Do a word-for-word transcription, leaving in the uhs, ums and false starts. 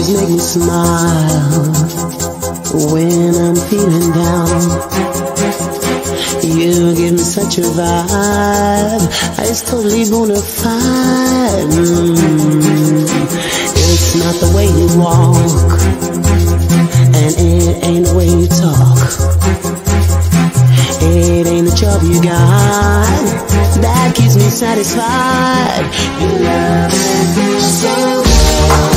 always make me smile when I'm feeling down. You give me such a vibe, it's totally bona fide. Mm. It's not the way you walk, and it ain't the way you talk. It ain't the job you got that keeps me satisfied. You love me so well.